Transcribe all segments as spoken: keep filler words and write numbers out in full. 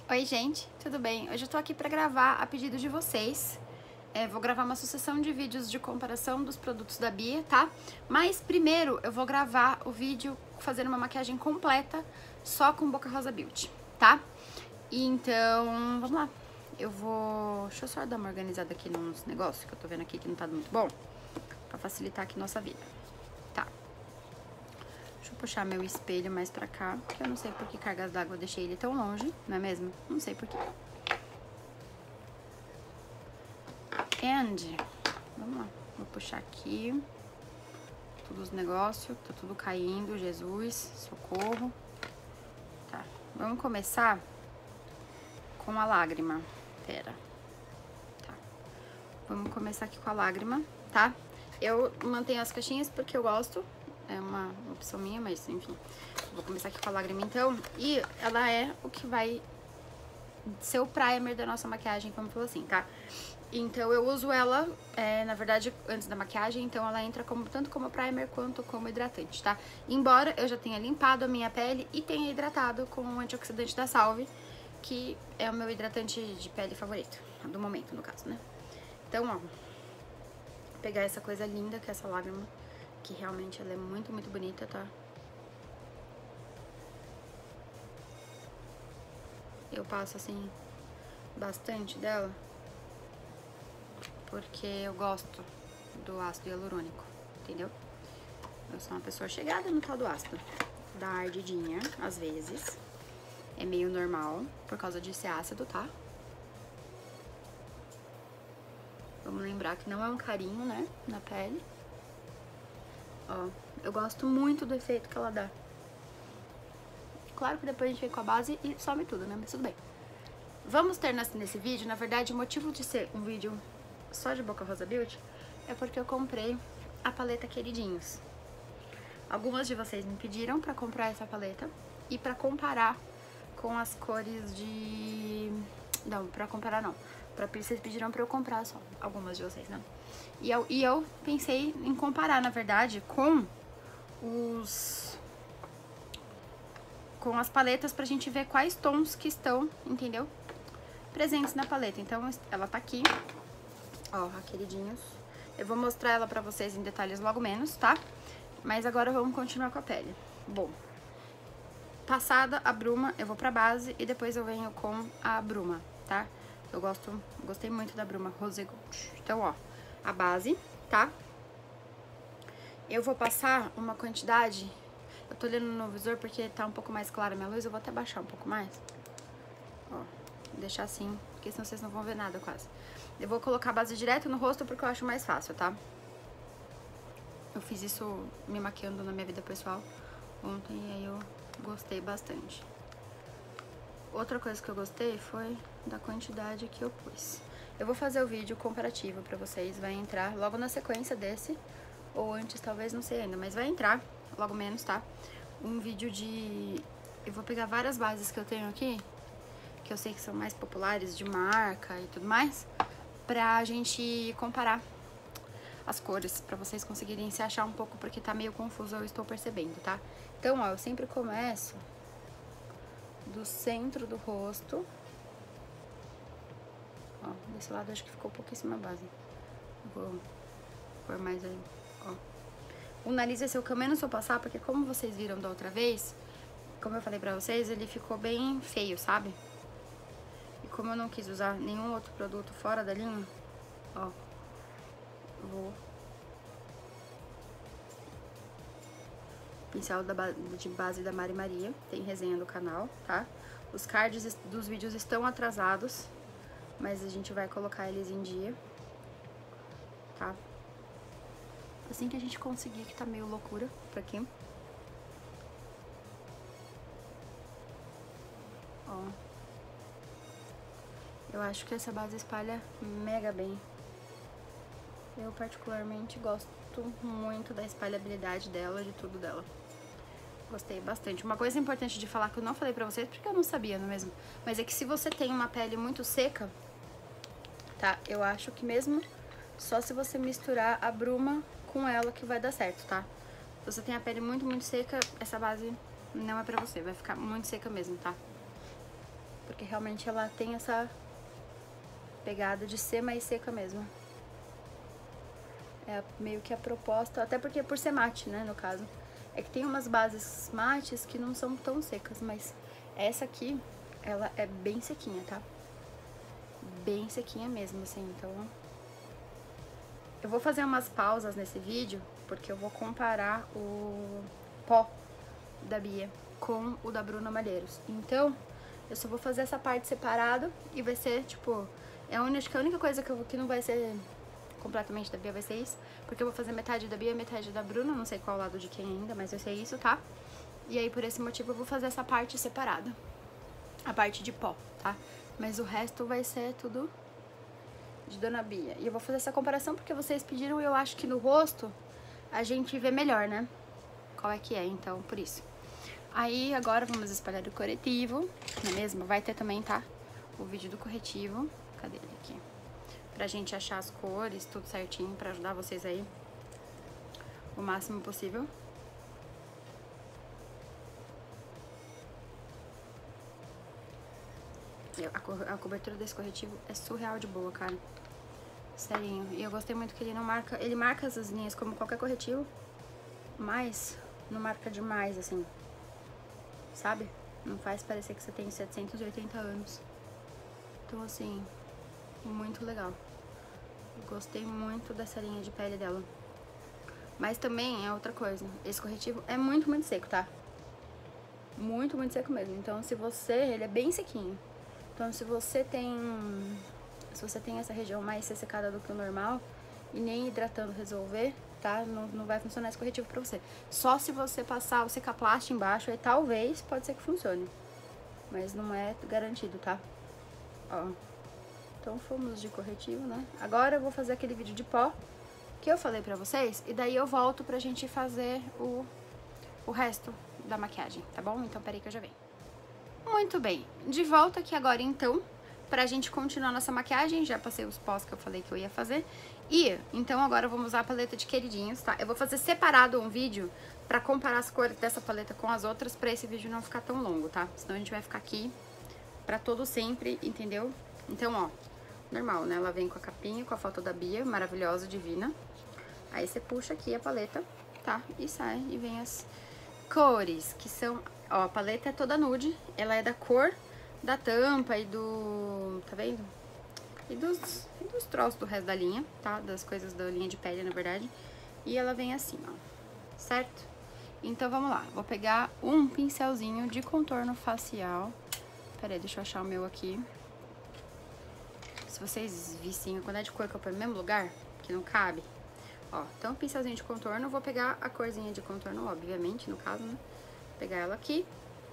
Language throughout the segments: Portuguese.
Oi gente, tudo bem? Hoje eu tô aqui pra gravar a pedido de vocês. É, vou gravar uma sucessão de vídeos de comparação dos produtos da Bia, tá? Mas primeiro eu vou gravar o vídeo fazendo uma maquiagem completa só com Boca Rosa Beauty, tá? E então, vamos lá. Eu vou... Deixa eu só dar uma organizada aqui nos negócios que eu tô vendo aqui que não tá muito bom, pra facilitar aqui nossa vida. Tá. Deixa eu puxar meu espelho mais pra cá, porque eu não sei por que cargas d'água eu deixei ele tão longe, não é mesmo? Não sei por quê. And, vamos lá, vou puxar aqui todos os negócios, tá tudo caindo, Jesus, socorro. Tá, vamos começar com a lágrima, pera. Tá, vamos começar aqui com a lágrima, tá? Eu mantenho as caixinhas porque eu gosto, é uma opção minha, mas enfim. Vou começar aqui com a lágrima então, e ela é o que vai ser o primer da nossa maquiagem, como falou assim, tá? Então eu uso ela, é, na verdade, antes da maquiagem, então ela entra como, tanto como primer quanto como hidratante, tá? Embora eu já tenha limpado a minha pele e tenha hidratado com o antioxidante da Salve, que é o meu hidratante de pele favorito, do momento, no caso, né? Então, ó, vou pegar essa coisa linda que é essa lágrima, que realmente ela é muito, muito bonita, tá? Eu passo, assim, bastante dela, porque eu gosto do ácido hialurônico, entendeu? Eu sou uma pessoa chegada no tal do ácido. Dá ardidinha, às vezes. É meio normal, por causa de ser ácido, tá? Vamos lembrar que não é um carinho, né, na pele. Ó, eu gosto muito do efeito que ela dá. Claro que depois a gente vem com a base e some tudo, né, mas tudo bem. Vamos ter nesse vídeo, na verdade, o motivo de ser um vídeo só de Boca Rosa Beauty é porque eu comprei a paleta Queridinhos. Algumas de vocês me pediram pra comprar essa paleta e pra comparar com as cores de... Não, pra comparar não. Pra... Vocês pediram pra eu comprar só, algumas de vocês, né? E eu, e eu pensei em comparar, na verdade, com os... com as paletas pra gente ver quais tons que estão, entendeu? Presentes na paleta. Então, ela tá aqui. Ó, a Queridinhos. Eu vou mostrar ela pra vocês em detalhes logo menos, tá? Mas agora vamos continuar com a pele. Bom, passada a bruma, eu vou pra base e depois eu venho com a bruma, tá? Eu gosto, gostei muito da bruma Rose Gold. Então, ó, a base, tá? Eu vou passar uma quantidade... Eu tô olhando no visor porque tá um pouco mais clara a minha luz, eu vou até baixar um pouco mais. Ó, deixar assim, porque senão vocês não vão ver nada quase. Eu vou colocar a base direto no rosto porque eu acho mais fácil, tá? Eu fiz isso me maquiando na minha vida pessoal ontem e aí eu gostei bastante. Outra coisa que eu gostei foi da quantidade que eu pus. Eu vou fazer o vídeo comparativo pra vocês, vai entrar logo na sequência desse, ou antes, talvez, não sei ainda, mas vai entrar, logo menos, tá? Um vídeo de... Eu vou pegar várias bases que eu tenho aqui, que eu sei que são mais populares, de marca e tudo mais, pra gente comparar as cores, pra vocês conseguirem se achar um pouco, porque tá meio confuso, eu estou percebendo, tá? Então, ó, eu sempre começo do centro do rosto. Ó, desse lado acho que ficou pouquíssima base. Vou pôr mais aí, ó. O nariz vai ser o que eu menos vou passar, porque como vocês viram da outra vez, como eu falei pra vocês, ele ficou bem feio, sabe? E como eu não quis usar nenhum outro produto fora da linha, ó, vou... Pincel da ba... de base da Mari Maria, tem resenha no canal, tá? Os cards dos vídeos estão atrasados, mas a gente vai colocar eles em dia, tá? Assim que a gente conseguir, que tá meio loucura por aqui. Ó. Eu acho que essa base espalha mega bem. Eu particularmente gosto muito da espalhabilidade dela, de tudo dela. Gostei bastante. Uma coisa importante de falar que eu não falei pra vocês, porque eu não sabia, não é mesmo? Mas é que se você tem uma pele muito seca, tá? Eu acho que mesmo só se você misturar a bruma com ela que vai dar certo, tá? Se você tem a pele muito, muito seca, essa base não é pra você. Vai ficar muito seca mesmo, tá? porque realmente ela tem essa pegada de ser mais seca mesmo. É meio que a proposta, até porque por ser mate, né, no caso. É que tem umas bases mates que não são tão secas, mas essa aqui, ela é bem sequinha, tá? Bem sequinha mesmo, assim, então... Eu vou fazer umas pausas nesse vídeo, porque eu vou comparar o pó da Bia com o da Bruna Malheiros. Então, eu só vou fazer essa parte separada e vai ser, tipo... É a única, acho que a única coisa que, eu, que não vai ser completamente da Bia vai ser isso, porque eu vou fazer metade da Bia e metade da Bruna, não sei qual lado de quem ainda, mas vai ser isso, tá? E aí, por esse motivo, eu vou fazer essa parte separada, a parte de pó, tá? Mas o resto vai ser tudo de Dona Bia. E eu vou fazer essa comparação porque vocês pediram e eu acho que no rosto a gente vê melhor, né? Qual é que é, então, por isso. Aí, agora vamos espalhar o corretivo, não é mesmo? Vai ter também, tá? O vídeo do corretivo. Cadê ele aqui? Pra gente achar as cores, tudo certinho, pra ajudar vocês aí o máximo possível. A, co a cobertura desse corretivo é surreal de boa, cara. Serinho. E eu gostei muito que ele não marca... Ele marca essas linhas como qualquer corretivo, mas não marca demais, assim. Sabe? Não faz parecer que você tem setecentos e oitenta anos. Então, assim, muito legal. Eu gostei muito dessa linha de pele dela. Mas também é outra coisa. Esse corretivo é muito, muito seco, tá? Muito, muito seco mesmo. Então, se você... Ele é bem sequinho. Então, se você tem... Se você tem essa região mais ressecada do que o normal e nem hidratando resolver, tá? Não, não vai funcionar esse corretivo pra você. Só se você passar o secaplast embaixo, aí talvez pode ser que funcione. Mas não é garantido, tá? Ó. Então, fomos de corretivo, né? Agora eu vou fazer aquele vídeo de pó que eu falei pra vocês. E daí eu volto pra gente fazer o, o resto da maquiagem, tá bom? Então, peraí que eu já venho. Muito bem. De volta aqui agora, então, pra gente continuar nossa maquiagem. Já passei os pós que eu falei que eu ia fazer. E, então, agora eu vou usar a paleta de queridinhos, tá? Eu vou fazer separado um vídeo pra comparar as cores dessa paleta com as outras, pra esse vídeo não ficar tão longo, tá? Senão a gente vai ficar aqui pra todo sempre, entendeu? Então, ó, normal, né? Ela vem com a capinha, com a foto da Bia, maravilhosa, divina. Aí você puxa aqui a paleta, tá? E sai, e vem as cores, que são... Ó, a paleta é toda nude, ela é da cor da tampa e do... Tá vendo? E dos, e dos troços do resto da linha, tá? Das coisas da linha de pele, na verdade. E ela vem assim, ó, certo? Então, vamos lá. Vou pegar um pincelzinho de contorno facial. Pera aí, deixa eu achar o meu aqui. Se vocês vissem a quantidade de cor que eu ponho no mesmo lugar, que não cabe. Ó, então, pincelzinho de contorno. Vou pegar a corzinha de contorno, obviamente, no caso, né? Vou pegar ela aqui.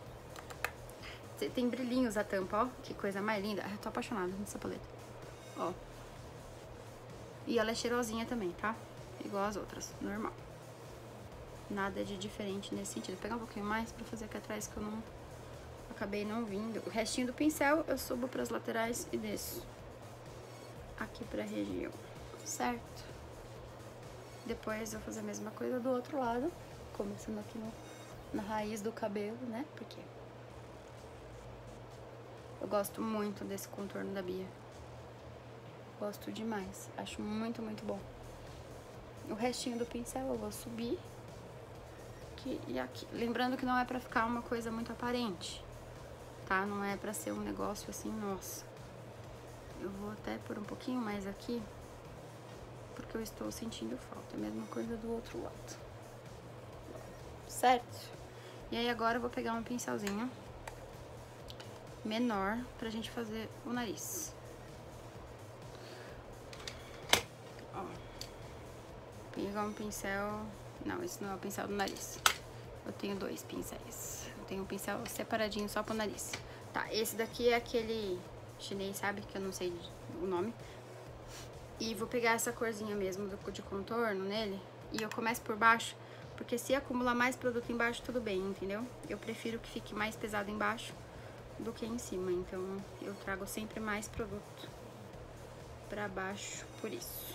Tem brilhinhos a tampa, ó. Que coisa mais linda. Eu tô apaixonada nessa paleta. Ó. E ela é cheirosinha também, tá? Igual as outras, normal. Nada de diferente nesse sentido. Vou pegar um pouquinho mais pra fazer aqui atrás, que eu não... Acabei não vindo. O restinho do pincel eu subo pras laterais e desço aqui pra região, certo? Depois eu vou fazer a mesma coisa do outro lado, começando aqui no, na raiz do cabelo, né? Porque eu gosto muito desse contorno da Bia. Gosto demais. Acho muito, muito bom. O restinho do pincel eu vou subir aqui e aqui. Lembrando que não é pra ficar uma coisa muito aparente, tá? Não é pra ser um negócio assim, nossa. Eu vou até pôr um pouquinho mais aqui, porque eu estou sentindo falta. É a mesma coisa do outro lado. Certo? E aí agora eu vou pegar um pincelzinho menor pra gente fazer o nariz. Ó. Pegar um pincel... Não, esse não é o pincel do nariz. Eu tenho dois pincéis. Eu tenho um pincel separadinho só pro nariz. Tá, esse daqui é aquele chinês, sabe? Que eu não sei o nome. E vou pegar essa corzinha mesmo do, de contorno nele. E eu começo por baixo, porque se acumular mais produto embaixo, tudo bem, entendeu? Eu prefiro que fique mais pesado embaixo do que em cima. Então, eu trago sempre mais produto pra baixo, por isso.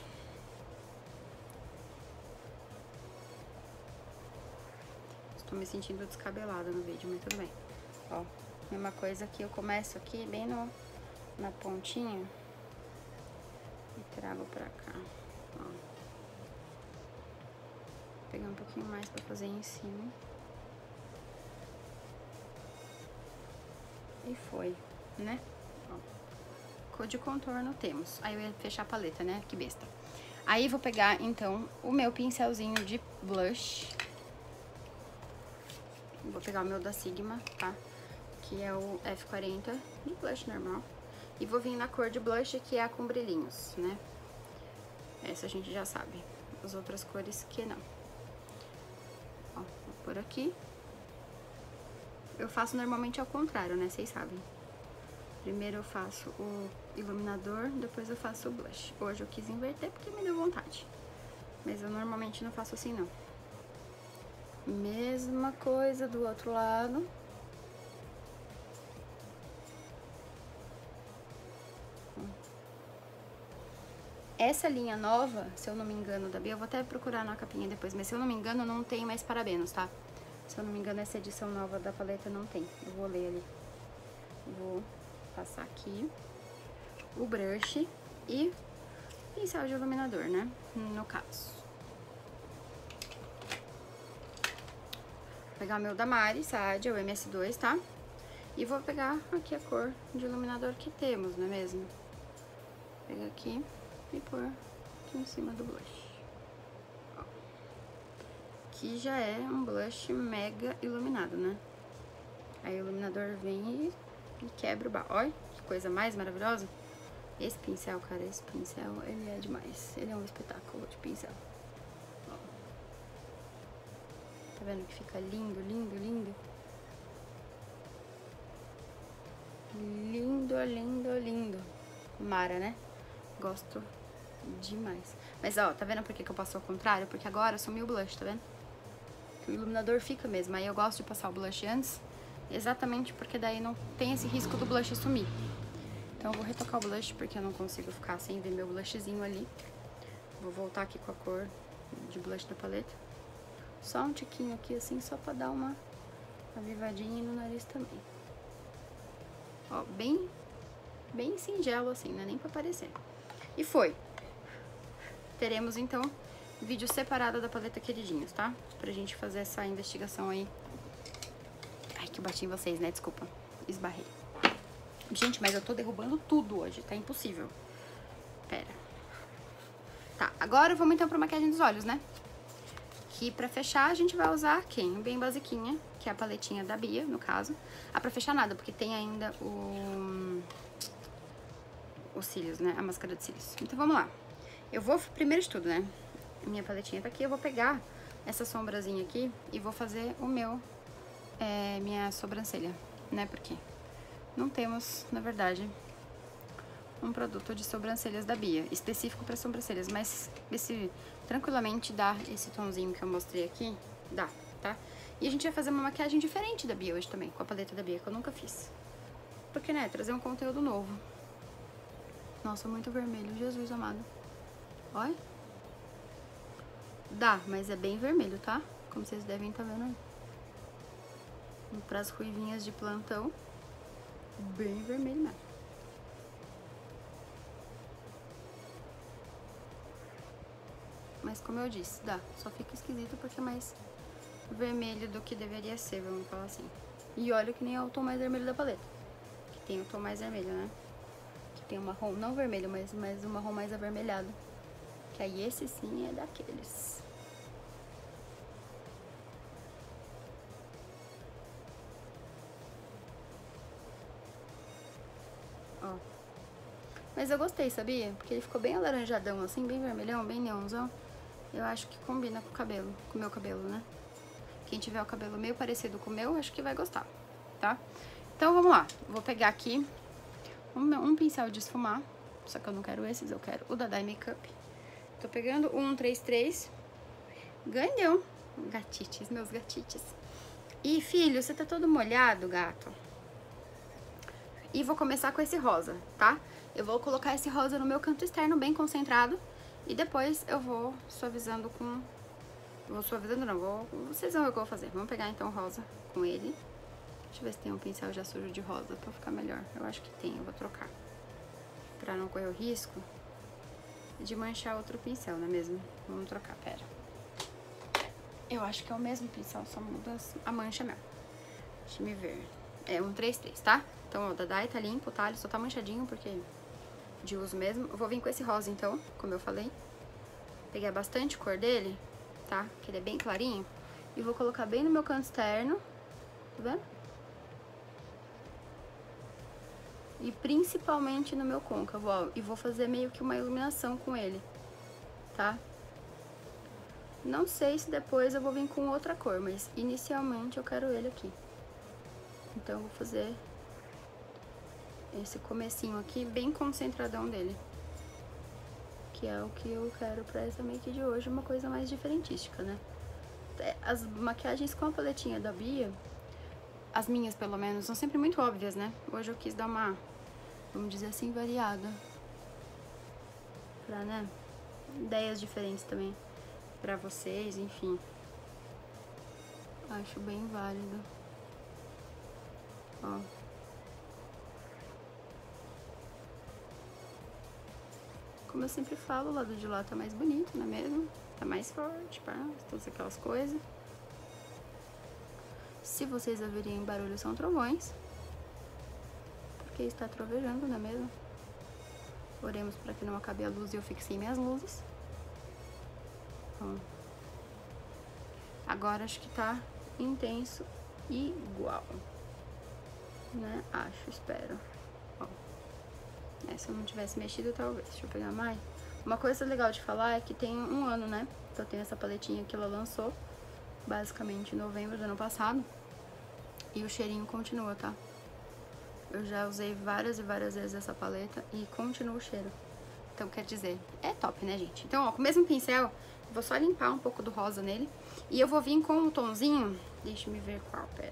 Estou me sentindo descabelada no vídeo, mas tudo bem. Ó, Mesma coisa que eu começo aqui, bem no, na pontinha. E trago pra cá, ó. Vou pegar um pouquinho mais pra fazer em cima. E foi, né? Ó. Cor de contorno temos. Aí eu ia fechar a paleta, né? Que besta. Aí vou pegar, então, o meu pincelzinho de blush. Vou pegar o meu da Sigma, tá? Que é o F quarenta de blush normal. E vou vir na cor de blush, que é a com brilhinhos, né? Essa a gente já sabe. As outras cores que não. Ó, vou por aqui. Eu faço normalmente ao contrário, né? Vocês sabem. Primeiro eu faço o iluminador, depois eu faço o blush. Hoje eu quis inverter porque me deu vontade. Mas eu normalmente não faço assim, não. Mesma coisa do outro lado. Essa linha nova, se eu não me engano, da Bia, eu vou até procurar na capinha depois, mas se eu não me engano, não tem mais parabenos, tá? Se eu não me engano, essa edição nova da paleta não tem. Eu vou ler ali. Vou passar aqui o brush e pincel de iluminador, né? No caso. Vou pegar o meu da Mari Sadia, o M S dois, tá? E vou pegar aqui a cor de iluminador que temos, não é mesmo? Vou pegar aqui e pôr aqui em cima do blush. Ó. Que já é um blush mega iluminado, né? Aí o iluminador vem e, e quebra o barro. Olha que coisa mais maravilhosa. Esse pincel, cara, esse pincel, ele é demais. Ele é um espetáculo de pincel. Ó. Tá vendo que fica lindo, lindo, lindo? Lindo, lindo, lindo. Mara, né? Gosto demais. Mas, ó, tá vendo por que que eu passo ao contrário? Porque agora eu sumi o blush, tá vendo? Que o iluminador fica mesmo. Aí eu gosto de passar o blush antes, exatamente porque daí não tem esse risco do blush sumir. Então eu vou retocar o blush porque eu não consigo ficar sem ver meu blushzinho ali. Vou voltar aqui com a cor de blush da paleta. Só um tiquinho aqui, assim, só pra dar uma avivadinha no nariz também. Ó, bem, bem singelo assim, né? Nem pra aparecer. E foi. Teremos, então, vídeo separado da paleta Queridinhos, tá? Pra gente fazer essa investigação aí. Ai, que eu bati em vocês, né? Desculpa. Esbarrei. Gente, mas eu tô derrubando tudo hoje. Tá impossível. Pera. Tá, agora vamos então pra maquiagem dos olhos, né? Que pra fechar a gente vai usar quem? Bem basiquinha, que é a paletinha da Bia, no caso. Ah, pra fechar nada, porque tem ainda o... os cílios, né? A máscara de cílios. Então vamos lá. Eu vou, primeiro de tudo, né? Minha paletinha tá aqui, eu vou pegar essa sombrazinha aqui e vou fazer o meu, é, minha sobrancelha, né? Porque não temos, na verdade, um produto de sobrancelhas da Bia, específico para sobrancelhas, mas esse tranquilamente dá esse tomzinho que eu mostrei aqui, dá, tá? E a gente vai fazer uma maquiagem diferente da Bia hoje também, com a paleta da Bia, que eu nunca fiz. Porque, né, trazer um conteúdo novo. Nossa, muito vermelho, Jesus amado. Olha. Dá, mas é bem vermelho, tá? Como vocês devem estar vendo aí. Para as ruivinhas de plantão, bem vermelho mesmo. Mas como eu disse, dá. Só fica esquisito porque é mais vermelho do que deveria ser, vamos falar assim. E olha que nem é o tom mais vermelho da paleta. Que tem o tom mais vermelho, né? Que tem um marrom, não vermelho, mas, mas um marrom mais avermelhado. Que aí esse sim é daqueles. Ó. Mas eu gostei, sabia? Porque ele ficou bem alaranjadão, assim, bem vermelhão, bem neonzão. Eu acho que combina com o cabelo, com o meu cabelo, né? Quem tiver o cabelo meio parecido com o meu, acho que vai gostar, tá? Então, vamos lá. Vou pegar aqui um, um pincel de esfumar. Só que eu não quero esses, eu quero o da Dye Makeup. Tô pegando o um três três. Ganhou. Gatites, meus gatites. E, filho, você tá todo molhado, gato. E vou começar com esse rosa, tá? Eu vou colocar esse rosa no meu canto externo, bem concentrado. E depois eu vou suavizando com... Vou suavizando não, vou... vocês vão ver o que eu vou fazer. Vamos pegar então o rosa com ele. Deixa eu ver se tem um pincel já sujo de rosa pra ficar melhor. Eu acho que tem, eu vou trocar. Pra não correr o risco de manchar outro pincel, não é mesmo? Vamos trocar, pera. Eu acho que é o mesmo pincel, só muda a mancha mesmo. Deixa eu me ver. É um três três, tá? Então, ó, o da Dai tá limpo, tá? Ele só tá manchadinho porque de uso mesmo. Eu vou vir com esse rosa, então, como eu falei. Peguei bastante cor dele, tá? Que ele é bem clarinho. E vou colocar bem no meu canto externo. Tá vendo? E principalmente no meu côncavo, ó. E vou fazer meio que uma iluminação com ele, tá? Não sei se depois eu vou vir com outra cor, mas inicialmente eu quero ele aqui. Então, eu vou fazer esse comecinho aqui bem concentradão dele. Que é o que eu quero pra essa make de hoje, uma coisa mais diferentística, né? As maquiagens com a paletinha da Bia, as minhas pelo menos, são sempre muito óbvias, né? Hoje eu quis dar uma, vamos dizer assim, variada. Pra, né? Ideias diferentes também pra vocês, enfim. Acho bem válido. Ó. Como eu sempre falo, o lado de lá tá mais bonito, não é mesmo? Tá mais forte, pá, todas aquelas coisas. Se vocês ouvirem barulho, são trovões. Porque está trovejando, não é mesmo? Oremos para que não acabe a luz e eu fique sem minhas luzes. Bom. Agora acho que tá intenso igual. Né? Acho, espero. Ó. É, se eu não tivesse mexido, talvez. Deixa eu pegar mais. Uma coisa legal de falar é que tem um ano, né? Que eu tenho essa paletinha que ela lançou. Basicamente em novembro do ano passado. E o cheirinho continua, tá? Eu já usei várias e várias vezes essa paleta e continua o cheiro. Então, quer dizer, é top, né, gente? Então, ó, com o mesmo pincel, vou só limpar um pouco do rosa nele. E eu vou vir com um tonzinho... Deixa eu ver qual, pera.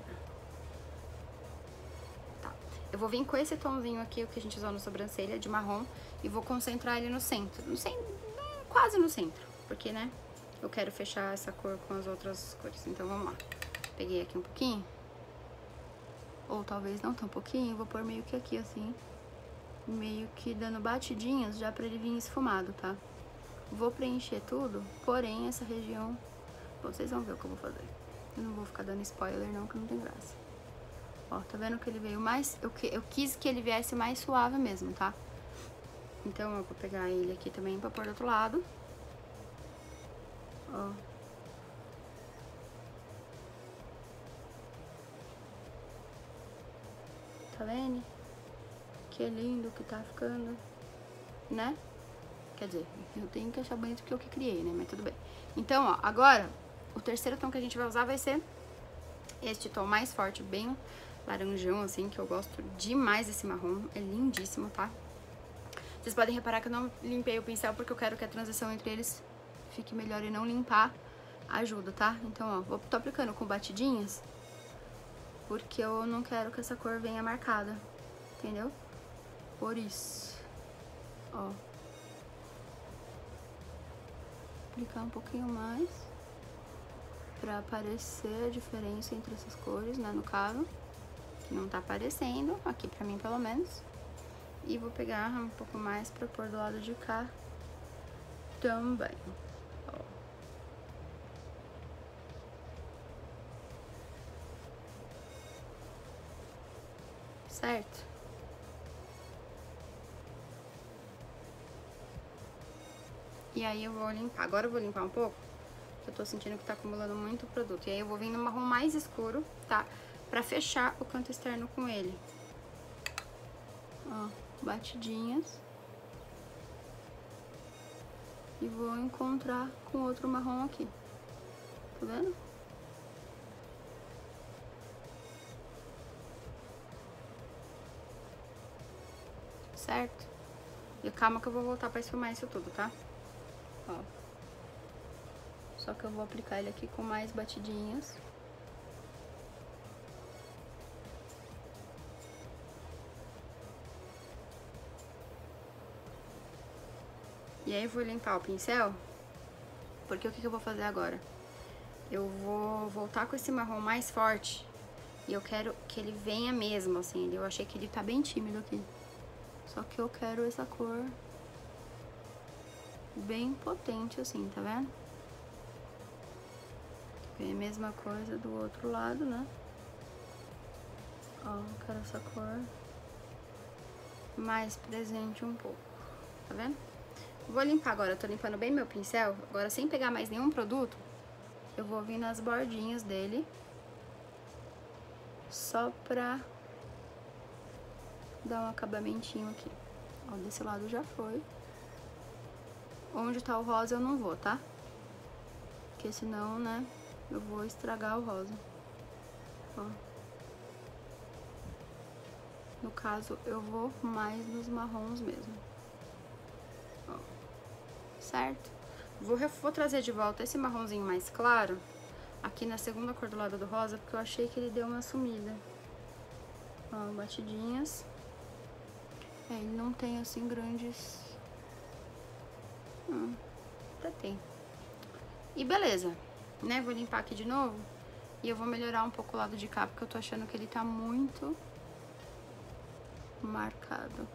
Tá. Eu vou vir com esse tonzinho aqui, o que a gente usou na sobrancelha, de marrom. E vou concentrar ele no centro. No centro, quase no centro. Porque, né, eu quero fechar essa cor com as outras cores. Então, vamos lá. Peguei aqui um pouquinho. Ou talvez não tão pouquinho. Vou pôr meio que aqui, assim. Meio que dando batidinhas já pra ele vir esfumado, tá? Vou preencher tudo, porém essa região... Bom, vocês vão ver o que eu vou fazer. Eu não vou ficar dando spoiler não, que não tem graça. Ó, tá vendo que ele veio mais... Eu, que... eu quis que ele viesse mais suave mesmo, tá? Então eu vou pegar ele aqui também pra pôr do outro lado. Ó. Tá vendo? Que lindo que tá ficando, né? Quer dizer, eu tenho que achar bonito porque eu que criei, né? Mas tudo bem. Então, ó, agora, o terceiro tom que a gente vai usar vai ser este tom mais forte, bem laranjão, assim, que eu gosto demais desse marrom. É lindíssimo, tá? Vocês podem reparar que eu não limpei o pincel porque eu quero que a transição entre eles fique melhor e não limpar ajuda, tá? Então, ó, vou tô aplicando com batidinhas porque eu não quero que essa cor venha marcada, entendeu? Por isso, ó, aplicar um pouquinho mais pra aparecer a diferença entre essas cores, né, no caso, que não tá aparecendo, aqui pra mim pelo menos. E vou pegar um pouco mais pra pôr do lado de cá também, ó. Certo? E aí eu vou limpar. Agora eu vou limpar um pouco, porque eu tô sentindo que tá acumulando muito produto. E aí eu vou vir no marrom mais escuro, tá? Pra fechar o canto externo com ele. Ó, batidinhas. E vou encontrar com outro marrom aqui. Tá vendo? Certo? E calma que eu vou voltar pra esfumar isso tudo, tá? Ó. Só que eu vou aplicar ele aqui com mais batidinhas. E aí eu vou limpar o pincel, porque o que que eu vou fazer agora? Eu vou voltar com esse marrom mais forte E eu quero que ele venha mesmo, assim. Eu achei que ele tá bem tímido aqui. Só que eu quero essa cor bem potente, assim, tá vendo? É a mesma coisa do outro lado, né? Ó, eu quero essa cor mais presente um pouco, tá vendo? Vou limpar agora, eu tô limpando bem meu pincel. Agora, sem pegar mais nenhum produto, eu vou vir nas bordinhas dele. Só pra dar um acabamentinho aqui. Ó, desse lado já foi. Onde tá o rosa eu não vou, tá? Porque senão, né, eu vou estragar o rosa. Ó. No caso, eu vou mais nos marrons mesmo. Ó. Certo? Vou, vou trazer de volta esse marronzinho mais claro aqui na segunda cor do lado do rosa, porque eu achei que ele deu uma sumida. Ó, batidinhas. É, ele não tem assim grandes... Hum, até tem. E beleza, né? Vou limpar aqui de novo. E eu vou melhorar um pouco o lado de cá, porque eu tô achando que ele tá muito marcado.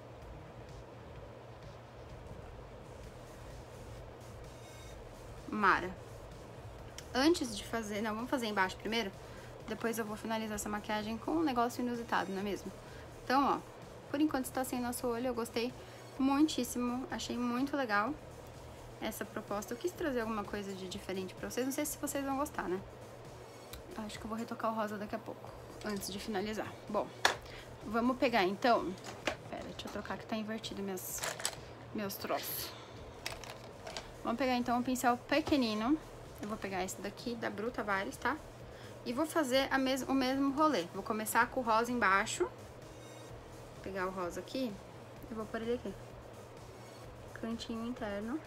Mara. Antes de fazer... Não, vamos fazer embaixo primeiro. Depois eu vou finalizar essa maquiagem com um negócio inusitado, não é mesmo? Então, ó, por enquanto está sem nosso olho. Eu gostei muitíssimo. Achei muito legal essa proposta. Eu quis trazer alguma coisa de diferente pra vocês. Não sei se vocês vão gostar, né? Eu acho que eu vou retocar o rosa daqui a pouco, antes de finalizar. Bom, vamos pegar então... Pera, deixa eu trocar que tá invertido meus, meus troços. Vamos pegar então um pincel pequenino. Eu vou pegar esse daqui, da Bru Tavares, tá? E vou fazer a mes o mesmo rolê. Vou começar com o rosa embaixo. Vou pegar o rosa aqui e vou pôr ele aqui. Cantinho interno.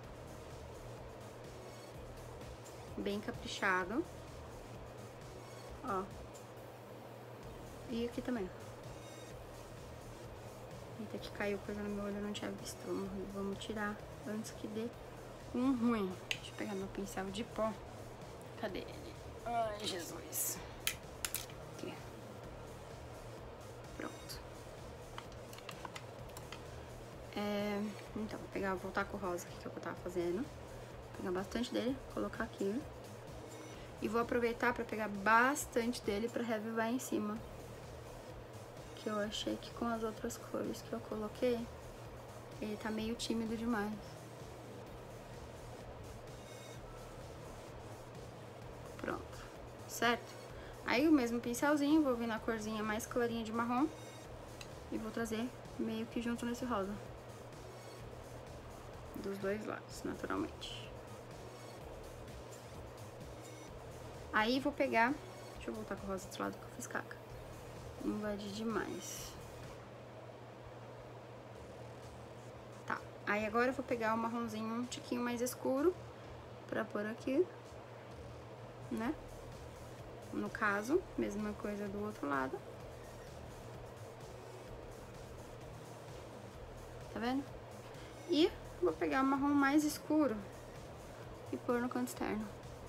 Bem caprichado. Ó. E aqui também. Eita, que caiu coisa no meu olho, eu não tinha visto. Vamos, vamos tirar antes que dê um ruim. Deixa eu pegar meu pincel de pó. Cadê ele? Ai, Jesus. Aqui. Pronto. É, então, vou pegar, vou voltar com o rosa aqui que eu tava fazendo. Vou pegar bastante dele, colocar aqui. E vou aproveitar pra pegar bastante dele pra revivar em cima. Que eu achei que com as outras cores que eu coloquei, ele tá meio tímido demais. Pronto. Certo? Aí o mesmo pincelzinho, vou vir na corzinha mais clarinha de marrom. E vou trazer meio que junto nesse rosa. Dos dois lados, naturalmente. Aí vou pegar... Deixa eu voltar com o rosa desse lado que eu fiz caca. Invadir demais. Tá. Aí agora eu vou pegar o marronzinho um tiquinho mais escuro pra pôr aqui, né? No caso, mesma coisa do outro lado. Tá vendo? E vou pegar o marrom mais escuro e pôr no canto externo.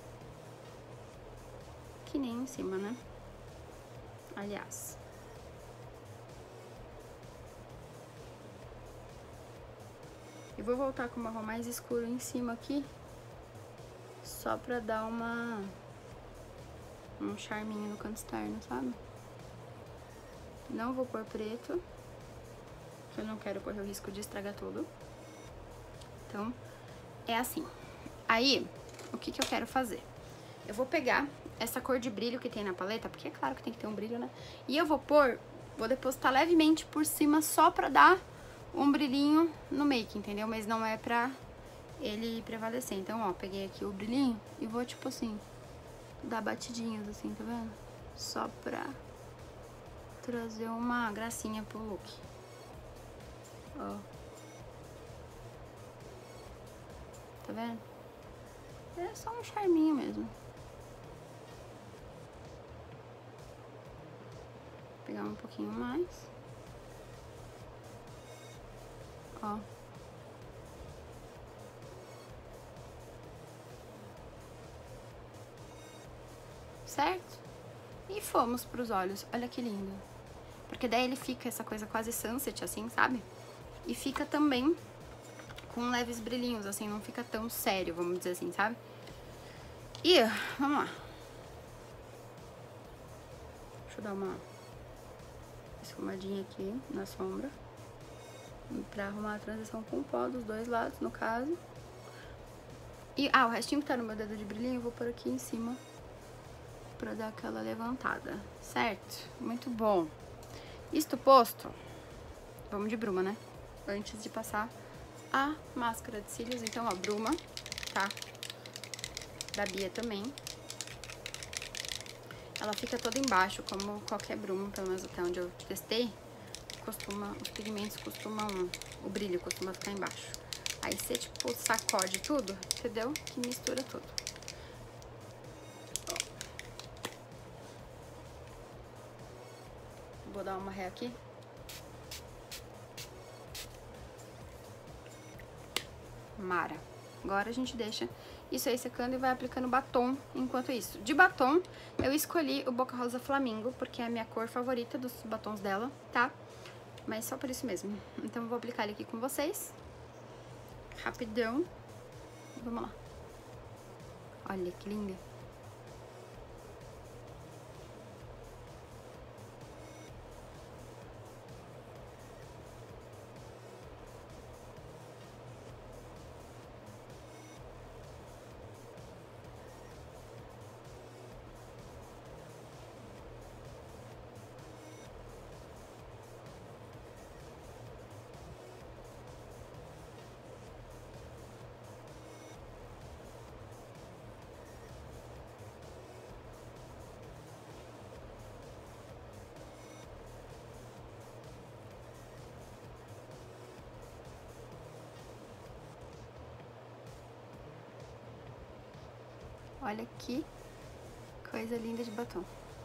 Que nem em cima, né? Aliás. E vou voltar com o marrom mais escuro em cima aqui, só pra dar uma... um charminho no canto externo, sabe? Não vou pôr preto, porque eu não quero correr o risco de estragar tudo. Então, é assim. Aí, o que que eu quero fazer? Eu vou pegar essa cor de brilho que tem na paleta, porque é claro que tem que ter um brilho, né? E eu vou pôr, vou depositar levemente por cima só pra dar um brilhinho no make, entendeu? Mas não é pra ele prevalecer. Então, ó, peguei aqui o brilhinho e vou, tipo assim, dar batidinhas, assim, tá vendo? Só pra trazer uma gracinha pro look. Ó. Tá vendo? É só um charminho mesmo. Vou pegar um pouquinho mais. Ó. Certo? E fomos pros olhos. Olha que lindo. Porque daí ele fica essa coisa quase sunset, assim, sabe? E fica também com leves brilhinhos, assim, não fica tão sério, vamos dizer assim, sabe? E, vamos lá. Deixa eu dar uma esfumadinha aqui na sombra. Pra arrumar a transição com o pó dos dois lados, no caso. E, ah, o restinho que tá no meu dedo de brilhinho eu vou pôr aqui em cima pra dar aquela levantada, certo? Muito bom. Isto posto, vamos de bruma, né? Antes de passar a máscara de cílios, então, ó, bruma, tá? Da Bia também. Ela fica toda embaixo, como qualquer bruma, pelo menos até onde eu testei. Costuma, os pigmentos costumam, o brilho costuma ficar embaixo. Aí você, tipo, sacode tudo, entendeu? Que mistura tudo. Ó. Vou dar uma ré aqui. Mara. Agora a gente deixa isso aí secando e vai aplicando batom enquanto isso. De batom, eu escolhi o Boca Rosa Flamingo, porque é a minha cor favorita dos batons dela, tá? Mas só por isso mesmo. Então eu vou aplicar ele aqui com vocês. Rapidão. Vamos lá. Olha que linda. Olha que coisa linda de batom.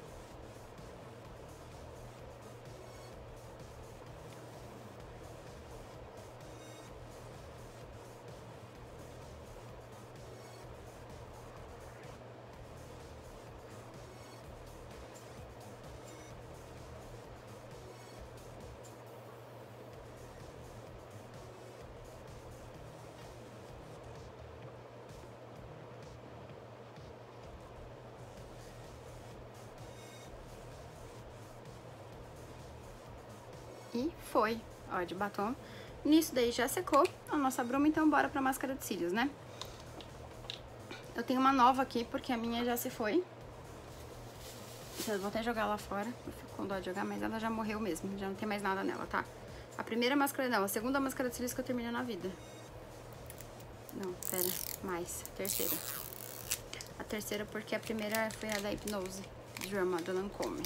E foi, ó, de batom. Nisso daí já secou a nossa bruma, então bora pra máscara de cílios, né? Eu tenho uma nova aqui, porque a minha já se foi. Eu vou até jogar lá fora, eu fico com dó de jogar, mas ela já morreu mesmo, já não tem mais nada nela, tá? A primeira máscara, não, a segunda máscara de cílios que eu termino na vida. Não, pera, mais, a terceira. A terceira porque a primeira foi a da Hipnose Drama, do Lancôme.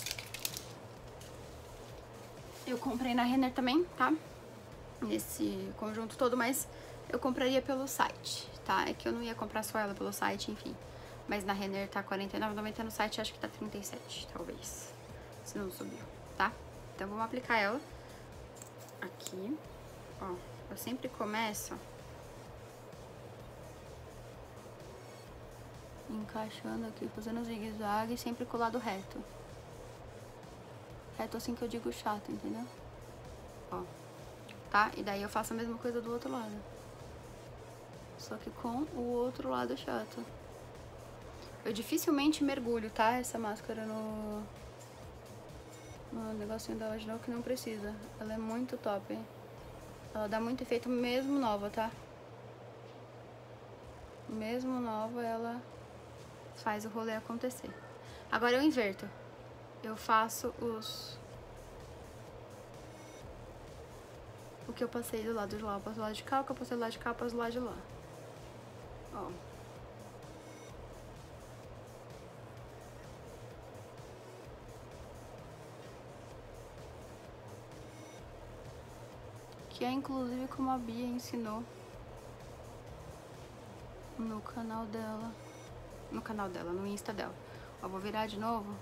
Eu comprei na Renner também, tá? Nesse conjunto todo, mas eu compraria pelo site, tá? É que eu não ia comprar só ela pelo site, enfim. Mas na Renner tá quarenta e nove reais e noventa centavos, no site acho que tá trinta e sete, talvez. Se não subiu, tá? Então vamos aplicar ela aqui. Ó, eu sempre começo encaixando aqui, fazendo zigue-zague, sempre com o lado reto. Reto assim que eu digo chato, entendeu? Ó, tá? E daí eu faço a mesma coisa do outro lado. Só que com o outro lado chato. Eu dificilmente mergulho, tá? Essa máscara no... no negocinho da vaginal que não precisa. Ela é muito top, hein? Ela dá muito efeito mesmo nova, tá? Mesmo nova, ela faz o rolê acontecer. Agora eu inverto. Eu faço os... O que eu passei do lado de lá, eu passo do lado de cá, o que eu passei do lado de cá, eu passo do lado de lá. Ó. Que é inclusive como a Bia ensinou no canal dela. No canal dela, no Insta dela. Ó, vou virar de novo.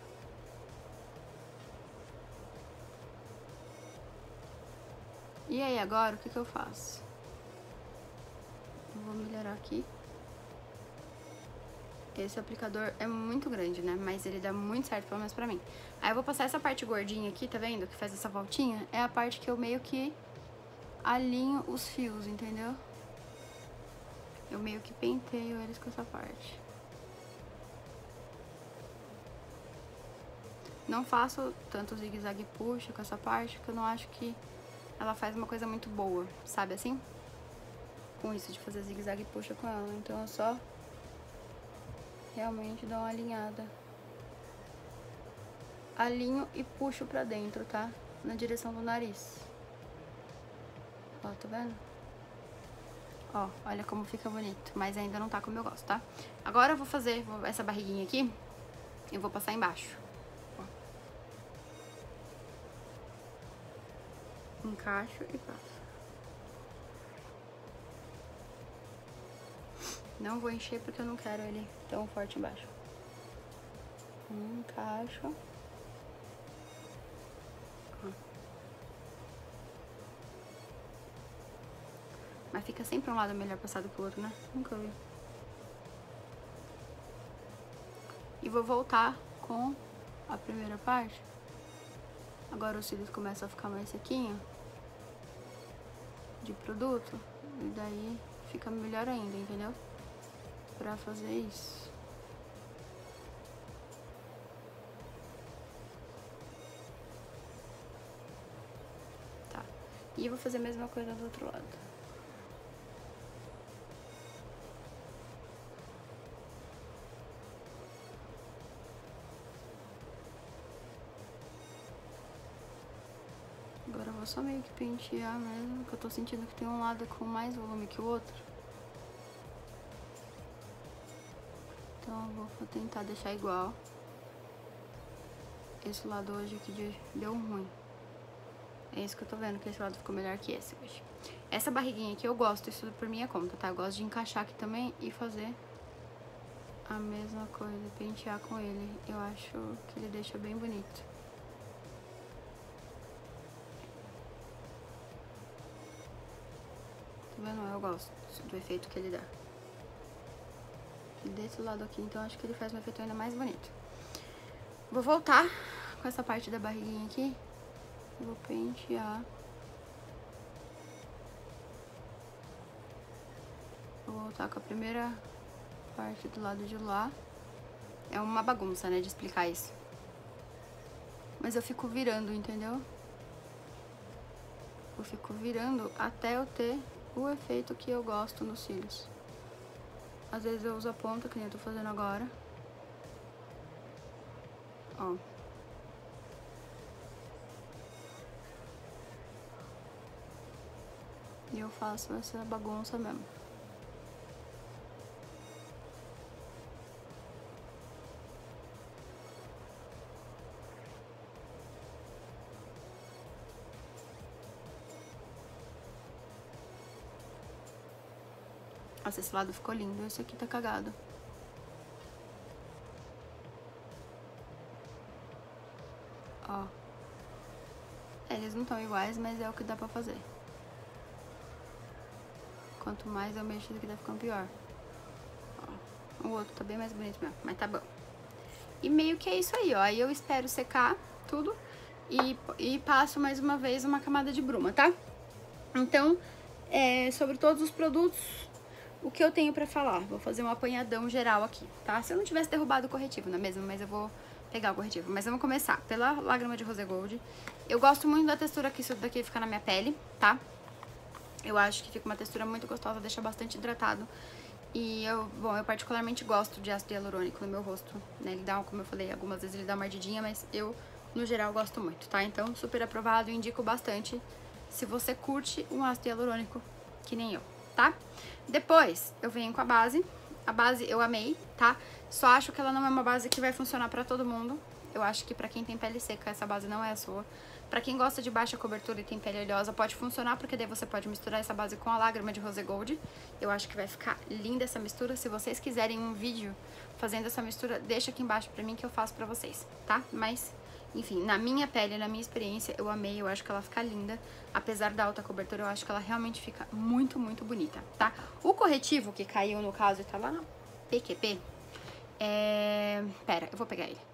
E aí, agora, o que que eu faço? Eu vou melhorar aqui. Esse aplicador é muito grande, né? Mas ele dá muito certo, pelo menos pra mim. Aí eu vou passar essa parte gordinha aqui, tá vendo? Que faz essa voltinha. É a parte que eu meio que alinho os fios, entendeu? Eu meio que penteio eles com essa parte. Não faço tanto zigue-zague e puxa com essa parte, porque eu não acho que ela faz uma coisa muito boa, sabe assim? Com isso de fazer zigue-zague e puxa com ela. Então eu só realmente dou uma alinhada. Alinho e puxo pra dentro, tá? Na direção do nariz. Ó, tá vendo? Ó, olha como fica bonito. Mas ainda não tá como eu gosto, tá? Agora eu vou fazer essa barriguinha aqui. Eu vou passar embaixo. Ó. Encaixo e passo. Não vou encher porque eu não quero ele tão forte embaixo. Encaixo. Ó. Mas fica sempre um lado melhor passado que o outro, né? Nunca vi. E vou voltar com a primeira parte. Agora os cílios começam a ficar mais sequinho de produto. E daí fica melhor ainda, entendeu? Pra fazer isso. Tá. E eu vou fazer a mesma coisa do outro lado. Agora eu vou só meio que pentear mesmo, que eu tô sentindo que tem um lado com mais volume que o outro. Então eu vou tentar deixar igual. Esse lado hoje aqui deu ruim. É isso que eu tô vendo, que esse lado ficou melhor que esse hoje. Essa barriguinha aqui eu gosto, isso por minha conta, tá? Eu gosto de encaixar aqui também e fazer a mesma coisa, pentear com ele. Eu acho que ele deixa bem bonito. Tá vendo? Eu gosto do efeito que ele dá. E desse lado aqui, então, acho que ele faz um efeito ainda mais bonito. Vou voltar com essa parte da barriguinha aqui. Vou pentear. Vou voltar com a primeira parte do lado de lá. É uma bagunça, né, de explicar isso. Mas eu fico virando, entendeu? Eu fico virando até eu ter o efeito que eu gosto nos cílios. Às vezes eu uso a ponta, que nem eu tô fazendo agora. Ó. E eu faço essa bagunça mesmo. Nossa, esse lado ficou lindo. Esse aqui tá cagado. Ó. É, eles não estão iguais, mas é o que dá pra fazer. Quanto mais eu mexo, aqui tá ficando pior. Ó. O outro tá bem mais bonito mesmo, mas tá bom. E meio que é isso aí, ó. Aí eu espero secar tudo e, e passo mais uma vez uma camada de bruma, tá? Então, é, sobre todos os produtos, o que eu tenho pra falar? Vou fazer um apanhadão geral aqui, tá? Se eu não tivesse derrubado o corretivo, não é mesmo? Mas eu vou pegar o corretivo. Mas vamos começar pela lágrima de Rose Gold. Eu gosto muito da textura que isso daqui fica na minha pele, tá? Eu acho que fica uma textura muito gostosa, deixa bastante hidratado. E eu, bom, eu particularmente gosto de ácido hialurônico no meu rosto, né? Ele dá, como eu falei, algumas vezes ele dá uma ardidinha, mas eu, no geral, gosto muito, tá? Então, super aprovado, indico bastante se você curte um ácido hialurônico, que nem eu, tá? Depois, eu venho com a base. A base eu amei, tá? Só acho que ela não é uma base que vai funcionar pra todo mundo. Eu acho que pra quem tem pele seca, essa base não é a sua. Pra quem gosta de baixa cobertura e tem pele oleosa, pode funcionar, porque daí você pode misturar essa base com a lágrima de Rose Gold. Eu acho que vai ficar linda essa mistura. Se vocês quiserem um vídeo fazendo essa mistura, deixa aqui embaixo pra mim que eu faço pra vocês, tá? Mas, enfim, na minha pele, na minha experiência, eu amei. Eu acho que ela fica linda. Apesar da alta cobertura, eu acho que ela realmente fica muito, muito bonita, tá? O corretivo que caiu, no caso, e tá lá na P Q P, É... Pera, eu vou pegar ele.